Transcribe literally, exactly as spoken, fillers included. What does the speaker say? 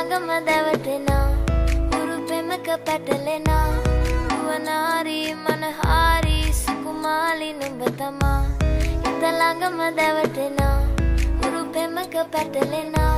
ළඟම දැවටෙනා උරු පෙමක පැටලෙනා වනාරි මනහාරි සුකුමාලි නුඹ තමා හිත ළඟම දැවටෙනා උරු පෙමක පැටලෙනා